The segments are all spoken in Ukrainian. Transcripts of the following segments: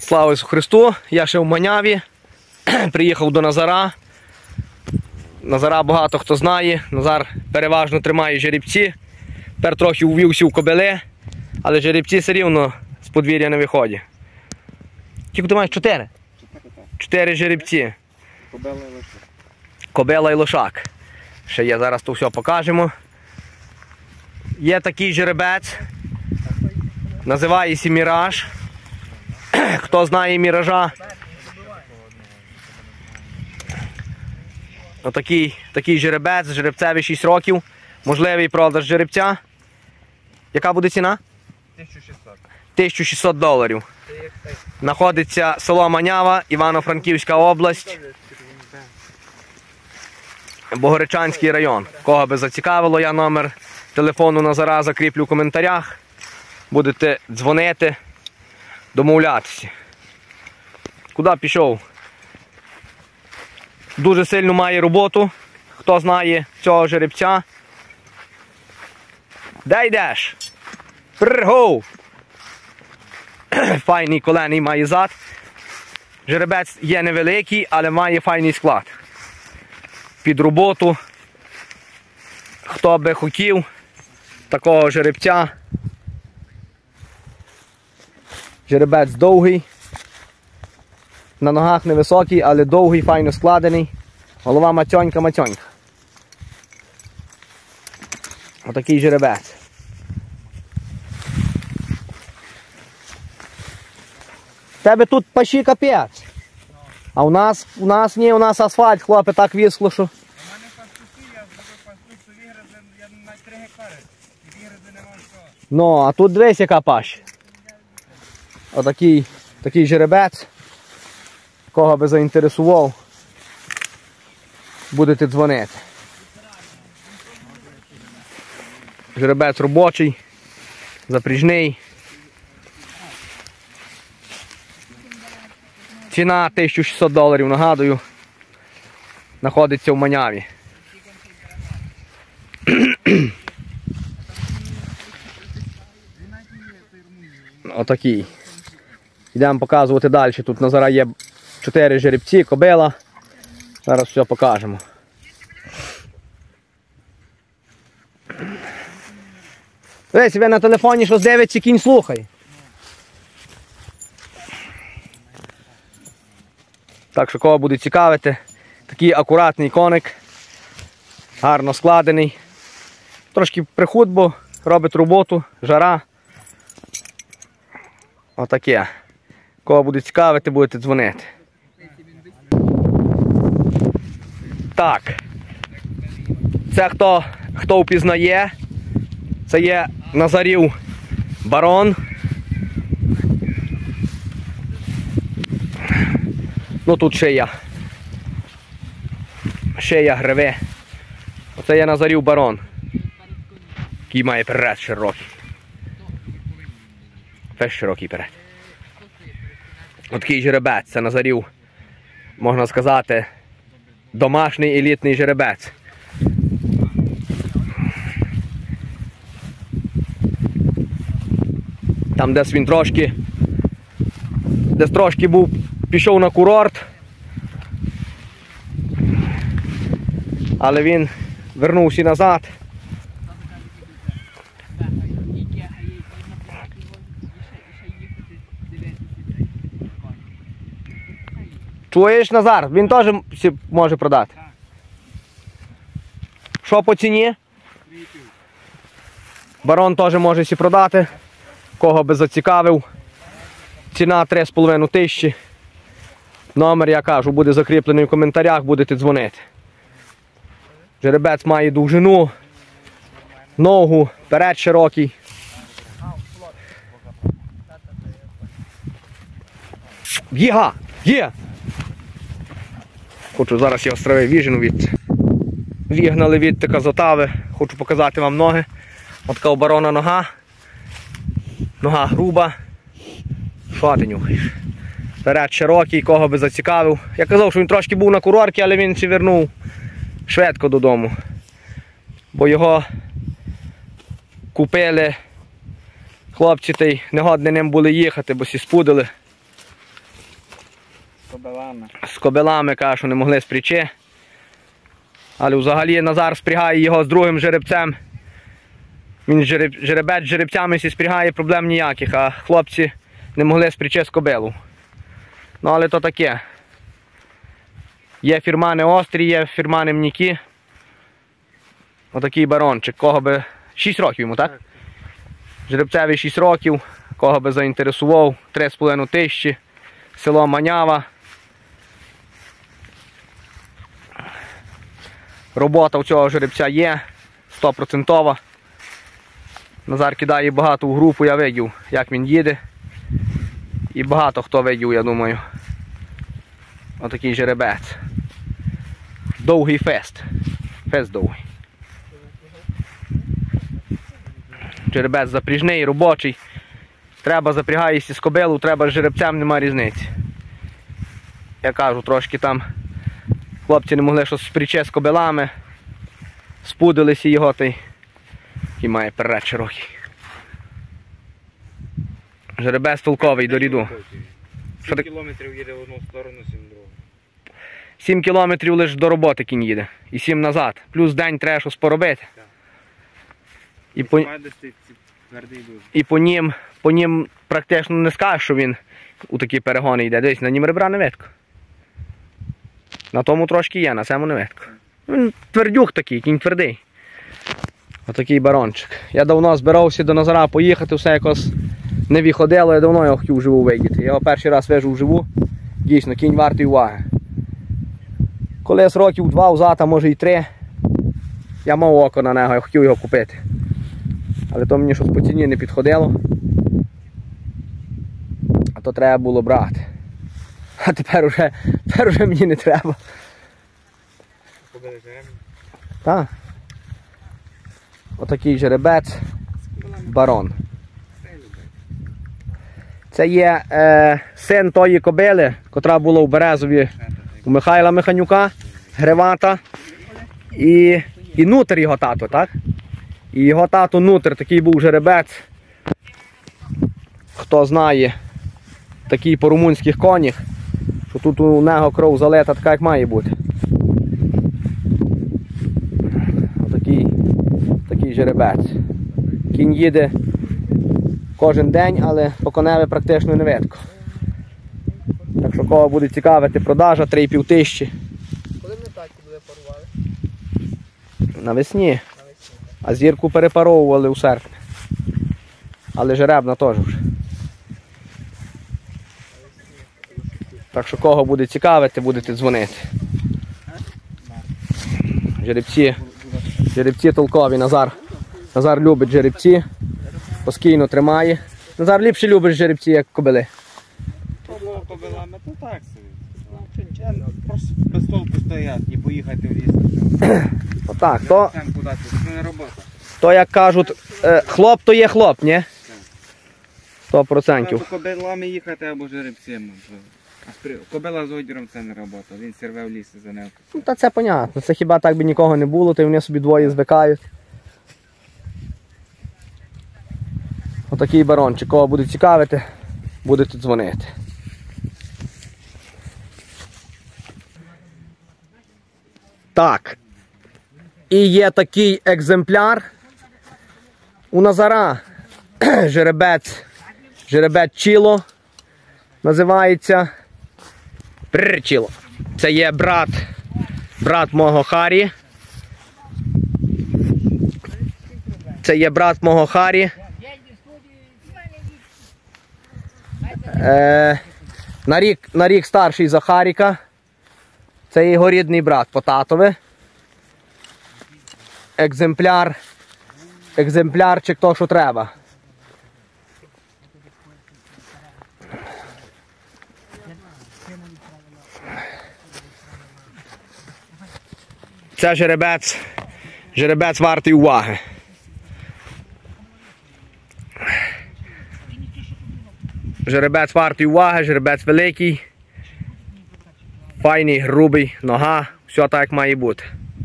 Слава Ісусу Христу! Я ще в Маняві, приїхав до Назара. Назара багато хто знає, Назар переважно тримає жеребці. Тепер трохи увівся в кобили, але жеребці все рівно з подвір'я не виходять. Скільки ти маєш? 4? 4 жеребці. Кобила і лошак. Ще є, зараз то все покажемо. Є такий жеребець, називається Міраж. Хто знає Міража? Такий жеребець, жеребцеві 6 років. Можливий продаж жеребця. Яка буде ціна? 1600 доларів. Знаходиться село Манява, Івано-Франківська область, Богородчанський район. Кого би зацікавило, я номер телефону Назара закріплю в коментарях. Будете дзвонити, домовлятися. Куди пішов? Дуже сильно має роботу. Хто знає цього жеребця? Де йдеш? Пригов! Файний колений має зад. Жеребець є невеликий, але має файний склад. Під роботу. Хто би хотів такого жеребця. Жеребець довгий. На ногах невисокий, але довгий, файно складений. Голова матьонька-матьонька. Отакий жеребець. В тебе тут пащі капець. А у нас ні, у нас асфальт, хлопе, так вісло, що. У мене пастухи, я зробив пастуху, вигризли, я на 3 гектари. І вигризли нема що. Ну, а тут дивись, яка паща. Отакий жеребець. Кого би заінтересував, будете дзвонити. Жеребець робочий, запріжний. Ціна 1600 доларів, нагадую. Знаходиться в Маняві. Отакий. Йдемо показувати далі. Тут на зараз є 4 жеребці, кобила. Зараз все покажемо. Ви себе на телефоні щось дивиться, кінь слухає. Так що кого буде цікавити, такий акуратний коник, гарно складений. Трошки прихуд, бо робить роботу, жара. Отаке. Кого буде цікавити, будете дзвонити. Так. Це хто впізнає, це є Назарів барон. Ну тут шия гриве. Оце є Назарів барон. Який має перед широкий. Весь широкий перед. Отакий жеребець, це Назарів, можна сказати, домашній елітний жеребець. Там десь він трошки пішов на курорт, але він вернувся назад. Чуєш, Назар? Він теж може продати. Що по ціні? Барон теж може сі продати. Кого би зацікавив. Ціна 3500. Номер, я кажу, буде закріплений в коментарях, будете дзвонити. Жеребець має довжину, ногу, перед широкий. Єга! Є! Хочу зараз я острови віжену вігнали від казотави. Хочу показати вам ноги. От така у барона нога. Нога груба. Що ти нюхаєш? Перед широкий, кого би зацікавив. Я казав, що він трошки був на курорті, але він вернув швидко додому. Бо його купили хлопці, та й негодні ним були їхати, бо всі спудили. кобилами. З кобилами, каже, що не могли спрячи. Але взагалі Назар спрягає його з другим жеребцем. Він жеребець з жеребцями всі спрягає, проблем ніяких, а хлопці не могли спрячи з кобилу. Ну але то таке. Є фірмани острі, є фірмани м'які. Отакий барончик. Кого би... 6 років йому, так? Жеребцеві 6 років. Кого би заінтересував, 3,5 тисячі. Село Манява. Робота у цього жеребця є, 100%. Назар кидає багато у групу, я видів, як він їде. І багато хто видів, я думаю. Отакий жеребець. Довгий фест. Фест довгий. Жеребець запряжний, робочий. Треба запрягаєшся з кобилу, треба з жеребцем, нема різниці. Я кажу, трошки там хлопці не могли щось спрячи з кобилами. Спудилися його, той і має перед широкий. Жеребець толковий до ріду. 7 кілометрів їде в одну сторону, 7 в другу. 7 кілометрів лише до роботи кінь їде. І 7 назад. Плюс день треба щось поробити. Так. І по нім практично не скажеш, що він у такі перегони йде. Дивись, на нім ребра не видко. На тому трошки є, на цьому не видко. Він твердюк такий, кінь твердий. Отакий барончик. Я давно збирався до Назара поїхати, все якось не виходило, я давно його хотів вживу видіти. Я його перший раз вижу вживу. Дійсно, кінь вартий уваги. Колись років 2 взад, а може і 3, я мав око на нього, я хотів його купити. Але то мені щось по ціні не підходило. А то треба було брати. А тепер уже мені не треба. Так. Отакий жеребець. Барон. Це є син тої кобили, котра була у Березові у Михайла Механюка, Гривата. І Нутер його тато, так? І його тато Нутер, такий був жеребець. Хто знає, такий по румунських конях, що тут у нього кров залита така, як має бути. Такий жеребець. Кінь їде кожен день, але по коневі практично не видко. Так що кого буде цікавити продажа, 3,5 тисячі. Коли ми татку буде парували? Навесні. А зірку перепаровували у серпні. Але жеребна теж вже. Так що кого буде цікавити, будете дзвонити. Жеребці толкові. Назар любить жеребці. Постійно тримає. Назар ліпше любить жеребці, як кобили. Пробував кобилами, то так собі. Просто без толку стоять, не поїхати в ліс. Отак, Це не робота. то як кажуть, хлоп то є хлоп, ні? 100%. Або кобилами їхати, або жеребцями. Кобила з одіром це не робота, він сірве в лісі за нею. Ну, та це понятно, це хіба так би нікого не було, то й вони собі двоє звикають. Отакий барончик, кого буде цікавити, будете дзвонити. Так, і є такий екземпляр у Назара, жеребець Чіло, називається. Чіло. Це є брат мого Харі. Це є брат мого Харі. На рік старший за Харіка. Це його рідний брат по татові. Екземплярчик то, що треба. Це жеребець вартий уваги. Жеребець вартий уваги, жеребець великий, файний, грубий, нога, все так як має бути.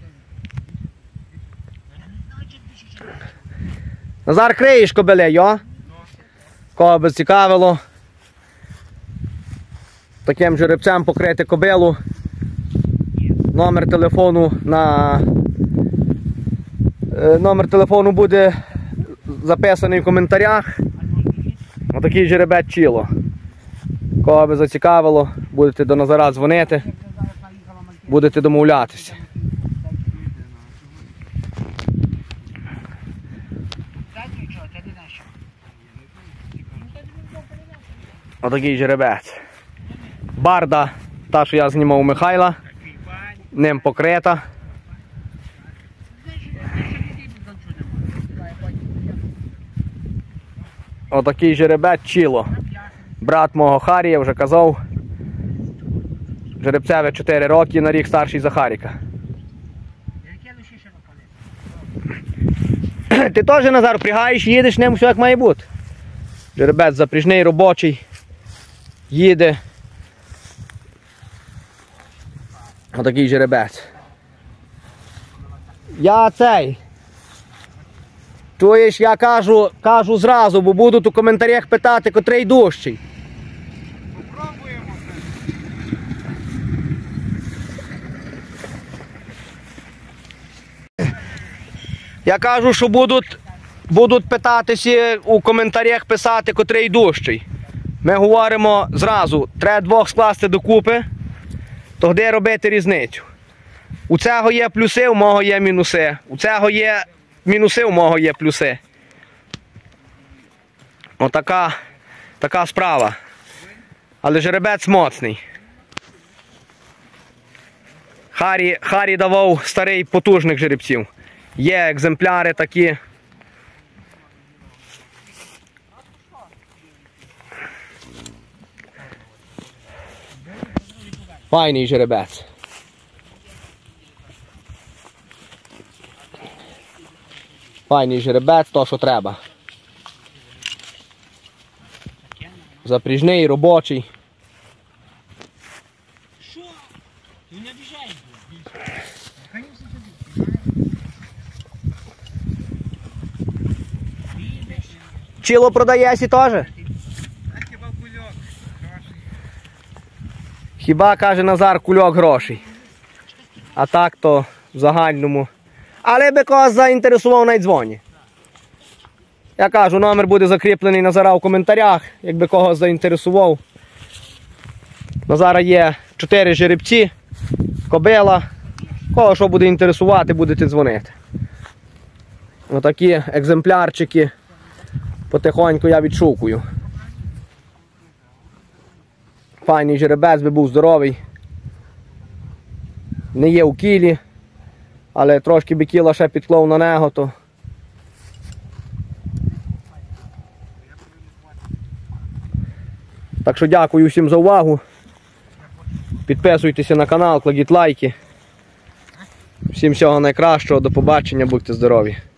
Назар, криєш кобиле, йо? Кого би цікавило, таким жеребцем покрити кобилу. Номер телефону буде записаний в коментарях. Отакий жеребець Чіло. Кого би зацікавило, будете до Назара дзвонити, будете домовлятися. Отакий жеребець. Барда, та, що я знімав у Михайла, ним покрита. Отакий жеребець Чіло. Брат мого Харі, я вже казав. Жеребцеве 4 роки, на рік старший за Харіка. Ти теж, Назар, впрягаєш, їдеш ним, все як має бути. Жеребець запряжний, робочий. Їде. Отакий жеребець. Я цей. Чуєш, я кажу зразу, бо будуть у коментарях питати, котрий дужчий. Попробуємо. Я кажу, що будуть питатися у коментарях писати, котрий дужчий. Ми говоримо зразу, треба двох скласти докупи, тоді робити різницю. У цього є плюси, у мого є мінуси. У цього є мінуси, у мого є плюси. Отака справа. Але жеребець моцний. Харі давав старий потужних жеребців. Є екземпляри такі. Файний жеребець. Файний жеребець, то що треба. Запряжний, робочий. Що? Ти не обіжаєш? Чіло продаєшся теж? Хіба кульок? Хіба, каже Назар, кульок грошей. А так то в загальному. Але би когось заінтересував, навіть дзвоні. Я кажу, номер буде закріплений Назара в коментарях, якби когось заінтересував. Назара є 4 жеребці, кобила. Кого що буде інтересувати, будете дзвонити. Отакі екземплярчики потихоньку я відшукую. Файний жеребець, би був здоровий. Не є у кілі, але трошки би кіла ще підклав на нього, то... Так що дякую всім за увагу. Підписуйтеся на канал, кладіть лайки. Всім всього найкращого, до побачення, будьте здорові.